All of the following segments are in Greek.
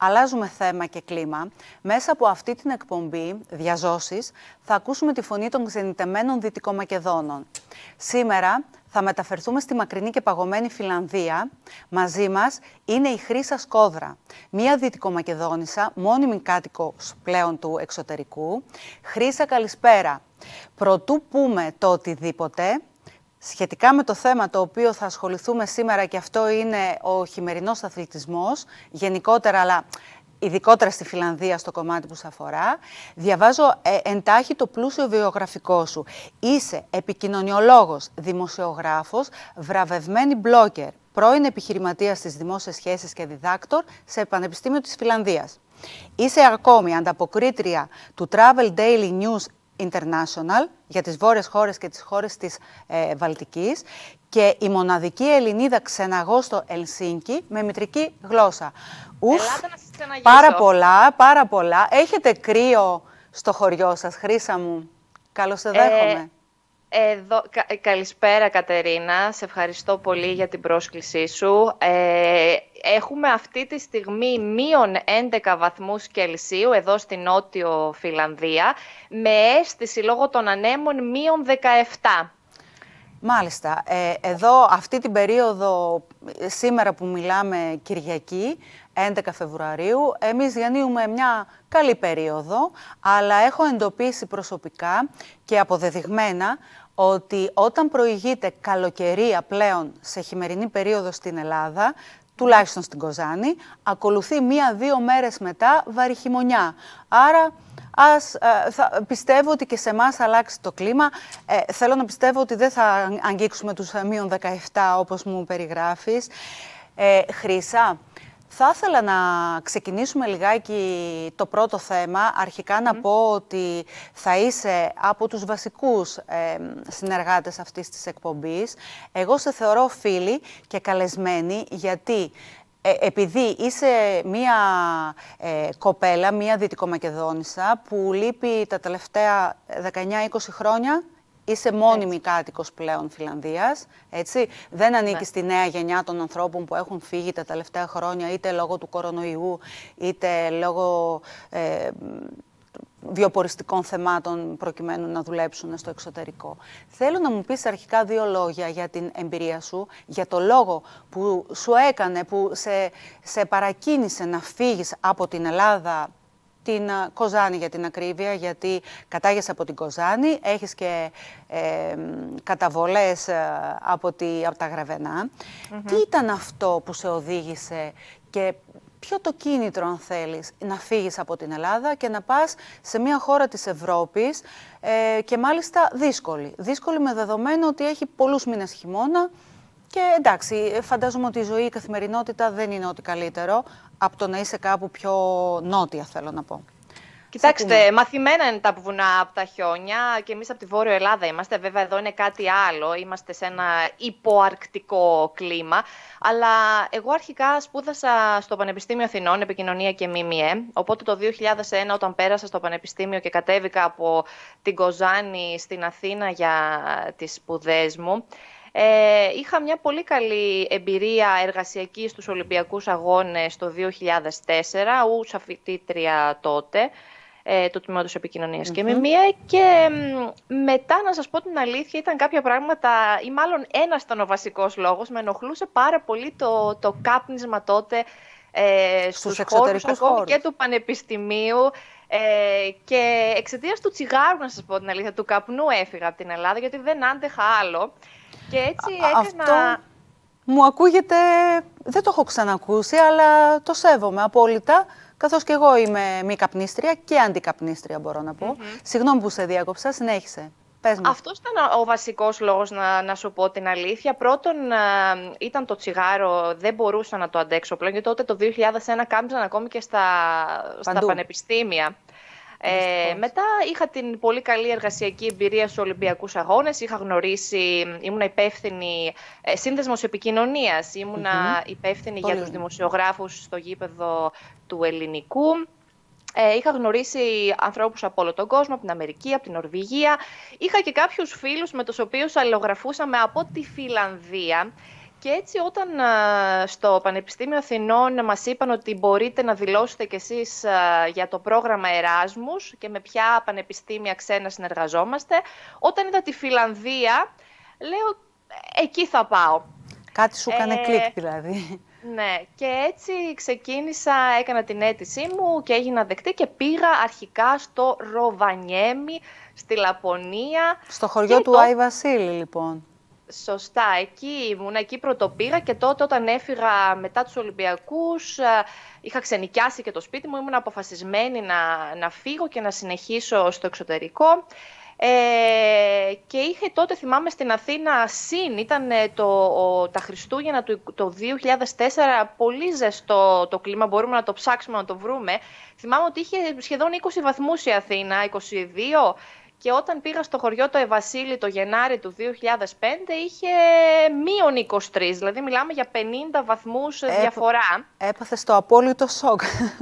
αλλάζουμε θέμα και κλίμα. Μέσα από αυτή την εκπομπή «Διαζώσεις» θα ακούσουμε τη φωνή των ξενιτεμένων Δυτικομακεδόνων. Σήμερα θα μεταφερθούμε στη μακρινή και παγωμένη Φινλανδία. Μαζί μας είναι η Χρύσα Σκόδρα, μία Δυτικομακεδόνισσα, μόνιμη κάτοικος πλέον του εξωτερικού. Χρύσα, καλησπέρα. Προτού πούμε το οτιδήποτε, σχετικά με το θέμα το οποίο θα ασχοληθούμε σήμερα, και αυτό είναι ο χειμερινός αθλητισμός, γενικότερα, αλλά ειδικότερα στη Φινλανδία, στο κομμάτι που σε αφορά, διαβάζω εντάχει το πλούσιο βιογραφικό σου. Είσαι επικοινωνιολόγος, δημοσιογράφος, βραβευμένη blogger, πρώην επιχειρηματίας στις δημόσιες σχέσεις και διδάκτορ σε Πανεπιστήμιο της Φινλανδίας. Είσαι ακόμη ανταποκρίτρια του Travel Daily News International για τις βόρειες χώρες και τις χώρες της Βαλτικής και η μοναδική Ελληνίδα ξεναγώ στο Ελσίνκι με μητρική γλώσσα. Ελάτε να σας ξεναγήσω. Πάρα πολλά. Έχετε κρύο στο χωριό σας, Χρύσα μου? Καλώς σε δέχομαι. Καλησπέρα Κατερίνα, σε ευχαριστώ πολύ για την πρόσκλησή σου. Έχουμε αυτή τη στιγμή μείον 11 βαθμούς Κελσίου εδώ στη Νότιο Φινλανδία, με αίσθηση λόγω των ανέμων μείον 17. Μάλιστα. Εδώ αυτή την περίοδο, σήμερα που μιλάμε Κυριακή, 11 Φεβρουαρίου, εμείς διανύουμε μια καλή περίοδο, αλλά έχω εντοπίσει προσωπικά και αποδεδειγμένα ότι όταν προηγείται καλοκαιρία πλέον σε χειμερινή περίοδο στην Ελλάδα, τουλάχιστον στην Κοζάνη, ακολουθεί 1-2 μέρες μετά βαρυχημονιά. Άρα πιστεύω ότι και σε εμάς θα αλλάξει το κλίμα. Θέλω να πιστεύω ότι δεν θα αγγίξουμε τους μείον 17 όπως μου περιγράφεις. Χρύσα, θα ήθελα να ξεκινήσουμε λιγάκι το πρώτο θέμα. Αρχικά να πω ότι θα είσαι από τους βασικούς συνεργάτες αυτής της εκπομπής. Εγώ σε θεωρώ φίλη και καλεσμένη, γιατί επειδή είσαι μία κοπέλα, μία Δυτικομακεδόνισσα που λείπει τα τελευταία 19-20 χρόνια. Είσαι μόνιμη κάτοικος πλέον Φινλανδίας, έτσι. Δεν ανήκεις στη νέα γενιά των ανθρώπων που έχουν φύγει τα τελευταία χρόνια, είτε λόγω του κορονοϊού, είτε λόγω βιοποριστικών θεμάτων προκειμένου να δουλέψουν στο εξωτερικό. Θέλω να μου πεις αρχικά 2 λόγια για την εμπειρία σου, για το λόγο που σου έκανε, που σε παρακίνησε να φύγεις από την Ελλάδα, την Κοζάνη για την ακρίβεια, γιατί κατάγεσαι από την Κοζάνη, έχεις και καταβολές από τα Γραβενά. Τι ήταν αυτό που σε οδήγησε και ποιο το κίνητρο, αν θέλεις, να φύγεις από την Ελλάδα και να πας σε μια χώρα της Ευρώπης και μάλιστα δύσκολη. Δύσκολη με δεδομένο ότι έχει πολλούς μήνες χειμώνα και εντάξει, φαντάζομαι ότι η ζωή, η καθημερινότητα δεν είναι ό,τι καλύτερο από το να είσαι κάπου πιο νότια, θέλω να πω. Κοιτάξτε, μαθημένα είναι τα βουνά από τα χιόνια και εμείς από τη Βόρειο Ελλάδα είμαστε. Βέβαια, εδώ είναι κάτι άλλο. Είμαστε σε ένα υποαρκτικό κλίμα. Αλλά εγώ αρχικά σπούδασα στο Πανεπιστήμιο Αθηνών, Επικοινωνία και ΜΜΕ. Οπότε το 2001, όταν πέρασα στο Πανεπιστήμιο και κατέβηκα από την Κοζάνη στην Αθήνα για τις σπουδές μου, είχα μια πολύ καλή εμπειρία εργασιακή στους Ολυμπιακούς Αγώνες το 2004, ως φοιτήτρια τότε, του Τμήματος Επικοινωνίας και ΜΜΕ, και μετά, να σας πω την αλήθεια, ήταν κάποια πράγματα, ή μάλλον ένας ήταν ο βασικός λόγος, με ενοχλούσε πάρα πολύ το κάπνισμα τότε στους χώρους, ακόμη και του Πανεπιστημίου, και εξαιτίας του τσιγάρου, να σας πω την αλήθεια, του καπνού έφυγα από την Ελλάδα, γιατί δεν άντεχα άλλο. Και έτσι έκανα... Αυτό μου ακούγεται, δεν το έχω ξανακούσει, αλλά το σέβομαι απόλυτα, καθώς και εγώ είμαι μη καπνίστρια και αντικαπνίστρια, μπορώ να πω. Συγγνώμη που σε διάκοψα, συνέχισε. Πες μου. Αυτός ήταν ο βασικός λόγος, να σου πω την αλήθεια. Πρώτον, ήταν το τσιγάρο, δεν μπορούσα να το αντέξω πλέον, γιατί τότε το 2001 κάμψαν ακόμη και στα πανεπιστήμια. Μετά είχα την πολύ καλή εργασιακή εμπειρία στους Ολυμπιακούς Αγώνες. Είχα γνωρίσει, ήμουνα υπεύθυνη σύνδεσμος επικοινωνίας, ήμουνα υπεύθυνη για τους δημοσιογράφους στο γήπεδο του Ελληνικού. Είχα γνωρίσει ανθρώπους από όλο τον κόσμο, από την Αμερική, από την Νορβηγία. Είχα και κάποιους φίλους με τους οποίους αλληλογραφούσαμε από τη Φινλανδία. Και έτσι όταν στο Πανεπιστήμιο Αθηνών μας είπαν ότι μπορείτε να δηλώσετε κι εσείς για το πρόγραμμα Εράσμους και με ποια πανεπιστήμια ξένα συνεργαζόμαστε, όταν είδα τη Φιλανδία, λέω εκεί θα πάω. Κάτι σου έκανε κλικ δηλαδή. Ναι, και έτσι ξεκίνησα, έκανα την αίτησή μου και έγινα δεκτή και πήγα αρχικά στο Ροβανιέμι, στη Λαπωνία. Στο χωριό του Άι Βασίλη, λοιπόν. Σωστά, εκεί ήμουν, εκεί πρωτοπήγα και τότε όταν έφυγα μετά τους Ολυμπιακούς είχα ξενοικιάσει και το σπίτι μου, ήμουν αποφασισμένη να φύγω και να συνεχίσω στο εξωτερικό. Και είχε τότε, θυμάμαι, στην Αθήνα ήταν τα Χριστούγεννα το 2004, πολύ ζεστό το κλίμα, μπορούμε να το ψάξουμε να το βρούμε. Θυμάμαι ότι είχε σχεδόν 20 βαθμούς η Αθήνα, 22, και όταν πήγα στο χωριό το Ευασίλη το Γενάρη του 2005 είχε μείον 23, δηλαδή μιλάμε για 50 βαθμούς διαφορά. Έπαθες το απόλυτο σοκ.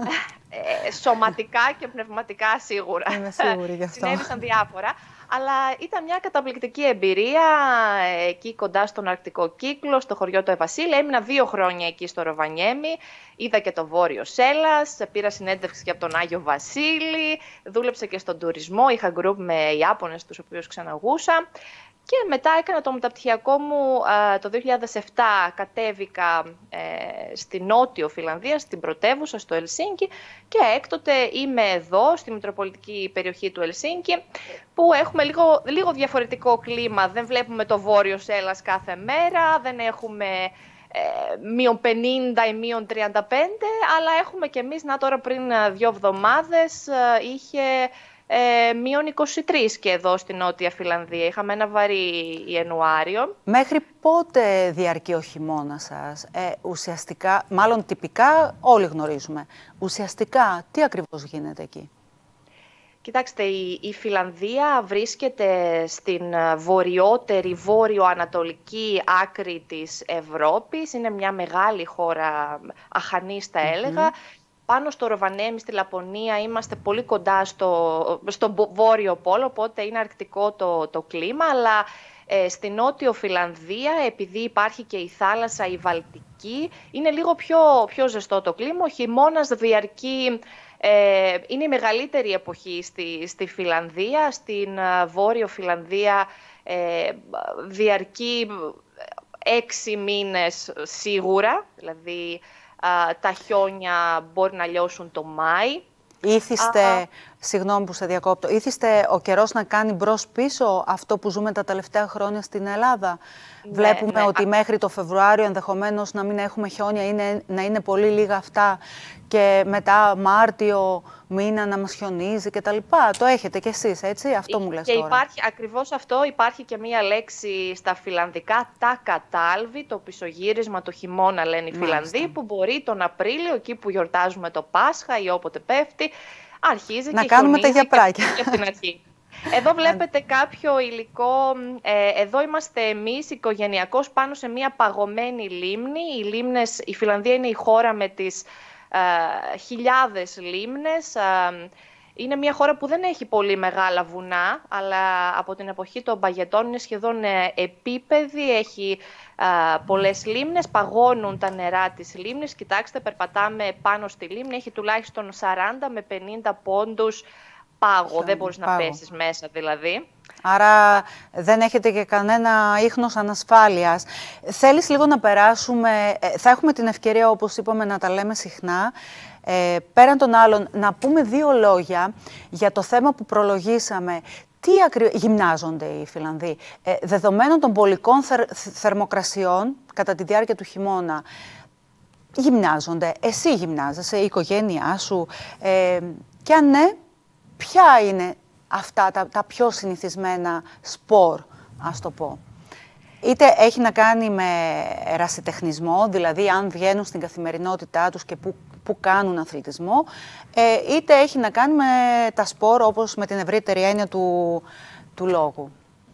Σωματικά και πνευματικά σίγουρα. Είμαι σίγουρη γι' αυτό. Συνέβησαν διάφορα. Αλλά ήταν μια καταπληκτική εμπειρία εκεί κοντά στον Αρκτικό Κύκλο, στο χωριό του Ευασίλη. Έμεινα 2 χρόνια εκεί στο Ροβανιέμι. Είδα και το Βόρειο Σέλλας, πήρα συνέντευξη και από τον Άγιο Βασίλη. Δούλεψα και στον τουρισμό, είχα γκρουπ με Ιάπωνες, τους οποίους ξαναγούσα. Και μετά έκανα το μεταπτυχιακό μου το 2007, κατέβηκα στη Νότιο Φιλανδία, στην πρωτεύουσα, στο Ελσίνκι, και έκτοτε είμαι εδώ, στη Μητροπολιτική περιοχή του Ελσίνκι, που έχουμε λίγο διαφορετικό κλίμα. Δεν βλέπουμε το Βόρειο Σέλλας κάθε μέρα, δεν έχουμε μείον 50 ή μείον 35, αλλά έχουμε κι εμείς, τώρα πριν 2 εβδομάδες, είχε μείον 23 και εδώ στη Νότια Φιλανδία. Είχαμε ένα βαρύ Ιανουάριο. Μέχρι πότε διαρκεί ο χειμώνας σας? Ουσιαστικά, μάλλον τυπικά όλοι γνωρίζουμε. Ουσιαστικά, τι ακριβώς γίνεται εκεί? Κοιτάξτε, η Φιλανδία βρίσκεται στην βορειότερη, βόρειο-ανατολική άκρη της Ευρώπης. Είναι μια μεγάλη χώρα, αχανής θα έλεγα. Πάνω στο Ροβανιέμι, στη Λαπωνία, είμαστε πολύ κοντά στο Βόρειο Πόλο, οπότε είναι αρκτικό το κλίμα, αλλά στη Νότιο Φιλανδία, επειδή υπάρχει και η θάλασσα, η Βαλτική, είναι λίγο πιο ζεστό το κλίμα. Ο χειμώνας διαρκεί, είναι η μεγαλύτερη εποχή στη Φιλανδία. Στην Βόρειο Φιλανδία διαρκεί 6 μήνες σίγουρα, δηλαδή τα χιόνια μπορεί να λιώσουν το Μάη. Ήθιστε, συγγνώμη που σε διακόπτω, ήθιστε ο καιρός να κάνει μπρος-πίσω αυτό που ζούμε τα τελευταία χρόνια στην Ελλάδα? Ναι, βλέπουμε ότι μέχρι το Φεβρουάριο ενδεχομένως να μην έχουμε χιόνια ή να είναι πολύ λίγα αυτά, και μετά Μάρτιο μήνα να μας χιονίζει κτλ. Το έχετε κι εσείς, έτσι? Αυτό μου λες και τώρα. Υπάρχει ακριβώς αυτό. Υπάρχει και μία λέξη στα φιλανδικά, τα κατάλβη, το πισωγύρισμα, το χειμώνα λένε οι Φιλανδοί, που μπορεί τον Απρίλιο, εκεί που γιορτάζουμε το Πάσχα ή όποτε πέφτει, αρχίζει να και κάνουμε τα γιαπράκια. Και από την αρχή. Εδώ βλέπετε κάποιο υλικό. Εδώ είμαστε εμείς οικογενειακώς πάνω σε μία παγωμένη λίμνη. Η Φιλανδία είναι η χώρα με τις χιλιάδες λίμνες. Είναι μια χώρα που δεν έχει πολύ μεγάλα βουνά, αλλά από την εποχή των παγετών είναι σχεδόν επίπεδη, έχει πολλές λίμνες, παγώνουν τα νερά της λίμνης. Κοιτάξτε, περπατάμε πάνω στη λίμνη, έχει τουλάχιστον 40 με 50 πόντους πάγο, δεν μπορείς να πέσεις μέσα δηλαδή. Άρα δεν έχετε και κανένα ίχνος ανασφάλειας. Θέλεις λίγο να περάσουμε, θα έχουμε την ευκαιρία, όπως είπαμε, να τα λέμε συχνά. Πέραν των άλλων, να πούμε 2 λόγια για το θέμα που προλογίσαμε. Τι γυμνάζονται οι Φιλανδοί? Δεδομένων των πολικών θερμοκρασιών κατά τη διάρκεια του χειμώνα, γυμνάζονται? Εσύ γυμνάζεσαι, η οικογένειά σου? Και αν ναι, ποια είναι αυτά τα πιο συνηθισμένα σπορ, ας το πω? Είτε έχει να κάνει με ερασιτεχνισμό, δηλαδή αν βγαίνουν στην καθημερινότητά τους και που κάνουν αθλητισμό, είτε έχει να κάνει με τα σπορ, όπως με την ευρύτερη έννοια του λόγου.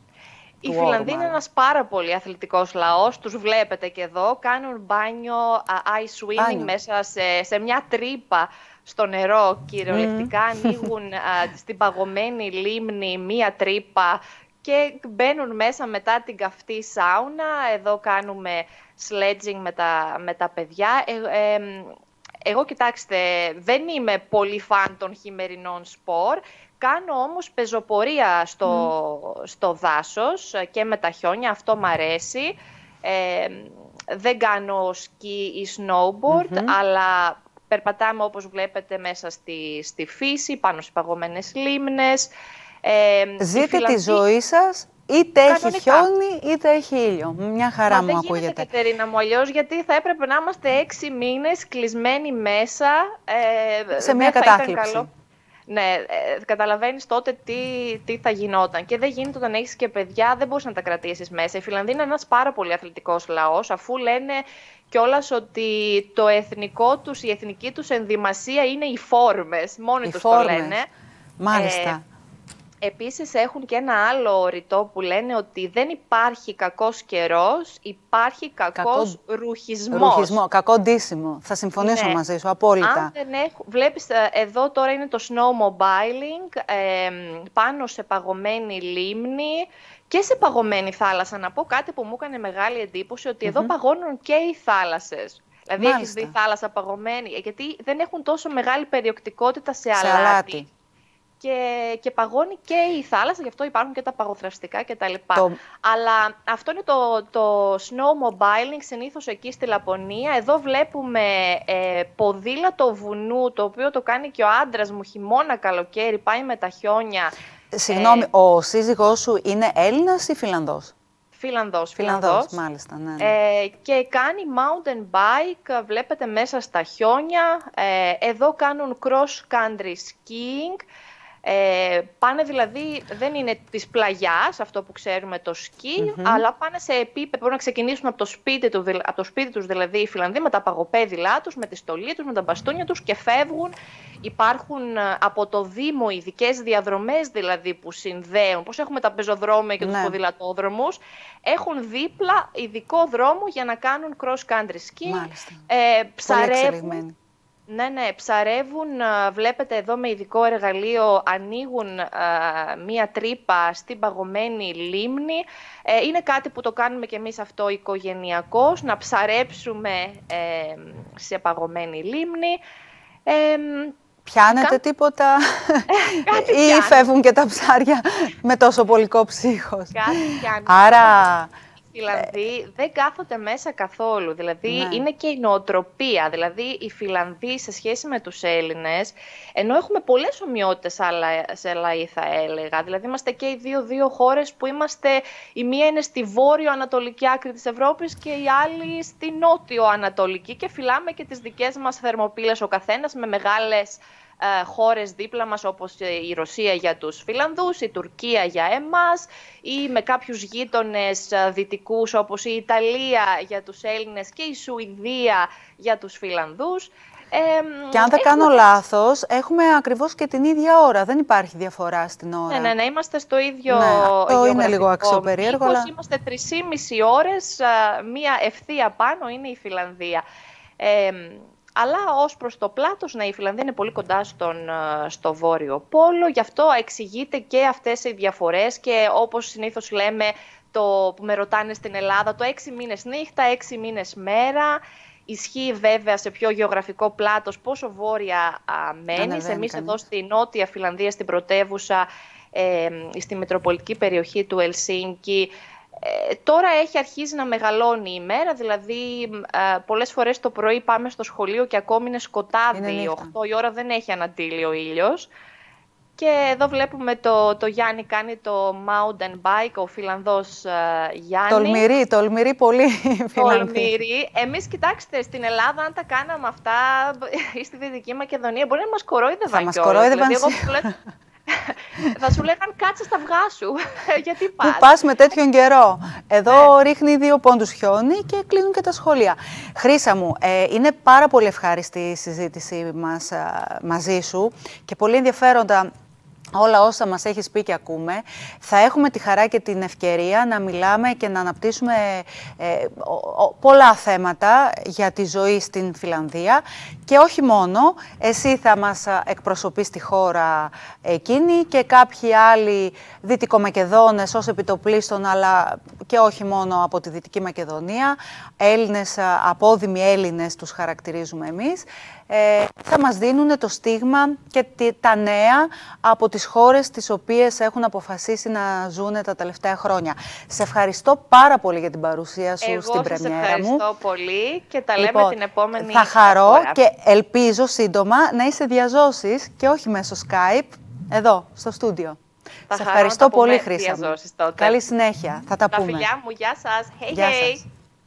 Η Φιλανδία είναι ένας πάρα πολύ αθλητικός λαός. Τους βλέπετε και εδώ. Κάνουν μπάνιο, ice swimming μέσα σε μια τρύπα στο νερό. Κυριολεκτικά ανοίγουν στην παγωμένη λίμνη μία τρύπα και μπαίνουν μέσα μετά την καυτή σάουνα. Εδώ κάνουμε sledging με τα παιδιά. Εγώ, κοιτάξτε, δεν είμαι πολύ φαν των χειμερινών σπορ. Κάνω όμως πεζοπορία στο δάσος και με τα χιόνια, αυτό μ' αρέσει. Δεν κάνω σκι ή snowboard, αλλά περπατάμε, όπως βλέπετε, μέσα στη φύση, πάνω σε παγωμένες λίμνες. Ζείτε τη ζωή σας, είτε έχει χιόνι, είτε έχει ήλιο. Μια χαρά μου ακούγεται. Δεν γίνεται, Κατερίνα μου, αλλιώς, γιατί θα έπρεπε να είμαστε 6 μήνες κλεισμένοι μέσα. Σε μια κατάθλιψη. Ναι, καταλαβαίνεις τότε τι θα γινόταν. Και δεν γίνεται όταν έχεις και παιδιά, δεν μπορείς να τα κρατήσεις μέσα. Η Φιλανδοί είναι ένας πάρα πολύ αθλητικός λαός, αφού λένε κιόλας ότι το εθνικό τους, η εθνική τους ενδυμασία είναι οι φόρμες. Μόνοι τους το λένε. Μάλιστα. Επίσης έχουν και ένα άλλο ρητό που λένε ότι δεν υπάρχει κακός καιρός, υπάρχει κακός ρουχισμός. Κακό ντύσιμο. Θα συμφωνήσω μαζί σου, απόλυτα. Αν δεν βλέπεις, εδώ τώρα είναι το snowmobiling, πάνω σε παγωμένη λίμνη και σε παγωμένη θάλασσα. Να πω κάτι που μου έκανε μεγάλη εντύπωση, ότι εδώ παγώνουν και οι θάλασσες. Δηλαδή έχεις δει θάλασσα παγωμένη, γιατί δεν έχουν τόσο μεγάλη περιοκτικότητα σε αλάτι. Και παγώνει και η θάλασσα, γι' αυτό υπάρχουν και τα παγοθραστικά κτλ. Αλλά αυτό είναι το snowmobiling, συνήθως εκεί στη Λαπωνία. Εδώ βλέπουμε ποδήλατο βουνού, το οποίο το κάνει και ο άντρας μου χειμώνα, καλοκαίρι, πάει με τα χιόνια. Συγγνώμη, ο σύζυγός σου είναι Έλληνας ή Φιλανδός? Φιλανδός, μάλιστα, ναι. Και κάνει mountain bike, βλέπετε, μέσα στα χιόνια. Εδώ κάνουν cross-country skiing. Πάνε δηλαδή, δεν είναι της πλαγιάς, αυτό που ξέρουμε το σκι, αλλά πάνε σε επίπεδο, μπορούν να ξεκινήσουν από το σπίτι τους δηλαδή οι Φιλανδοί, με τα παγοπέδιλά τους, με τη στολή τους, με τα μπαστούνια τους και φεύγουν. Υπάρχουν από το Δήμο ειδικές διαδρομές δηλαδή που συνδέουν, πώς έχουμε τα πεζοδρόμια και τους ποδηλατόδρομους, έχουν δίπλα ειδικό δρόμο για να κάνουν cross-country ski. Ψαρεύουν. Ναι, ψαρεύουν, βλέπετε εδώ με ειδικό εργαλείο, ανοίγουν μία τρύπα στην παγωμένη λίμνη. Είναι κάτι που το κάνουμε και εμείς αυτό οικογενειακώς, να ψαρέψουμε σε παγωμένη λίμνη. Πιάνετε τίποτα ή φεύγουν και τα ψάρια με τόσο πολικό ψύχος? Κάτι πιάνει. Άρα... Οι Φιλανδοί δεν κάθονται μέσα καθόλου, δηλαδή είναι και η νοοτροπία. Δηλαδή οι Φιλανδοί σε σχέση με τους Έλληνες, ενώ έχουμε πολλές ομοιότητες σε λαοί θα έλεγα, δηλαδή είμαστε και οι δύο χώρες που είμαστε, η μία είναι στη βόρειο-ανατολική άκρη της Ευρώπης και η άλλη στη νότιο-ανατολική και φυλάμε και τις δικές μας θερμοπύλες ο καθένας με μεγάλες χώρες δίπλα μας, όπως η Ρωσία για τους Φιλανδούς, η Τουρκία για εμάς ή με κάποιους γείτονες δυτικούς όπως η Ιταλία για τους Έλληνες και η Σουηδία για τους Φιλανδούς. Και αν δεν κάνω λάθος, έχουμε ακριβώς και την ίδια ώρα. Δεν υπάρχει διαφορά στην ώρα. Ναι, είμαστε στο ίδιο αυτό είναι λίγο αξιοπερίεργο. Αλλά... Είμαστε 3,5 ώρες, μία ευθεία πάνω είναι η Φιλανδία. Αλλά ως προς το πλάτος, η Φιλανδία είναι πολύ κοντά στο Βόρειο Πόλο, γι' αυτό εξηγείται και αυτές οι διαφορές και όπως συνήθως λέμε, που με ρωτάνε στην Ελλάδα, το 6 μήνες νύχτα, 6 μήνες μέρα. Ισχύει βέβαια σε πιο γεωγραφικό πλάτος πόσο βόρεια μένεις. Εμείς εδώ στη Νότια Φιλανδία, στην πρωτεύουσα, στη μετροπολιτική περιοχή του Ελσίνκι, τώρα έχει αρχίσει να μεγαλώνει η μέρα, δηλαδή πολλές φορές το πρωί πάμε στο σχολείο και ακόμη είναι σκοτάδι, 8 η ώρα δεν έχει ανατείλει ο ήλιος. Και εδώ βλέπουμε το Γιάννη κάνει το mountain bike, ο Φιλανδός Γιάννη. Τολμηρή πολύ Τολμηρή. Εμείς, κοιτάξτε, στην Ελλάδα αν τα κάναμε αυτά ή στη Δυτική Μακεδονία μπορεί να μας κορόιδευαν. Θα μας κορόιδευαν. Θα σου λέγαν κάτσε στα αυγά σου. Γιατί πας. Πού πας με τέτοιον καιρό. Εδώ ρίχνει 2 πόντους χιόνι και κλείνουν και τα σχολεία. Χρύσα μου, είναι πάρα πολύ ευχάριστη η συζήτησή μας μαζί σου και πολύ ενδιαφέροντα όλα όσα μας έχεις πει και ακούμε. Θα έχουμε τη χαρά και την ευκαιρία να μιλάμε και να αναπτύσσουμε πολλά θέματα για τη ζωή στην Φινλανδία. Και όχι μόνο, εσύ θα μας εκπροσωπείς τη χώρα εκείνη και κάποιοι άλλοι Δυτικομακεδόνες ως επιτοπλίστων, αλλά και όχι μόνο από τη Δυτική Μακεδονία, Έλληνες, απόδημοι Έλληνες τους χαρακτηρίζουμε εμείς, θα μας δίνουν το στίγμα και τα νέα από τις χώρες τις οποίες έχουν αποφασίσει να ζουν τα τελευταία χρόνια. Σε ευχαριστώ πάρα πολύ για την παρουσία σου στην πρεμιέρα μου. Εγώ σας ευχαριστώ πολύ και τα λέμε την επόμενη θα χαρώ φορά. Και ελπίζω σύντομα να είσαι διαζώσεις και όχι μέσω Skype, εδώ, στο στούντιο. Σε ευχαριστώ πολύ, Χρύσα μου. Καλή συνέχεια. Θα τα πούμε. Τα φιλιά μου, γεια σας. Γεια σας.